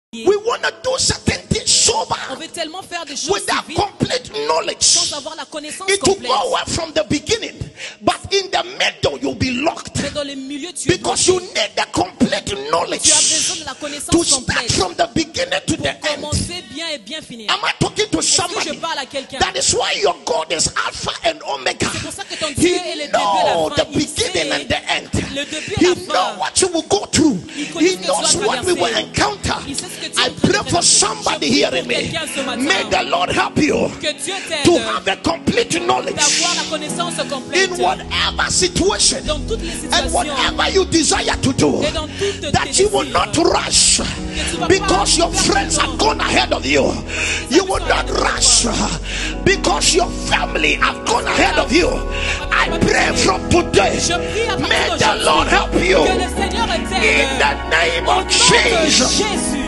We want to do certain things sober. On veut tellement faire des choses Without complete knowledge. sans avoir la connaissance It will complète. go well from the beginning, but in the middle you'll be locked. Mais dans le milieu, tu es Because bloqué. you need the complete knowledge Tu as besoin de la connaissance to start complète from the beginning to pour the end. commencer bien et bien finir. Am I talking to Est-ce que je somebody? parle à quelqu'un? That is why your God is Alpha and Omega. C'est pour ça que ton Dieu est He le début et la knows fin. the Il beginning sait and the end. le début et He la knows fin. what you will go through. connaît He ce que tu knows vas what we will traverser. encounter. Il sait ce que tu es I en train de pray for traverser. somebody Je prie hearing pour me. quelqu'un ce matin. May the Lord help you Que Dieu t'aide to have a complete knowledge d'avoir la connaissance complète in whatever situation dans toutes les and situations whatever you desire to do, et dans toutes that tes you will désirs. not rush because your friends have gone ahead of you. You will not rush because your family have gone ahead of you. I pray from today, Je prie à may partir the Lord help you que le Seigneur in t'aide the name au nom of de Jesus. Jésus.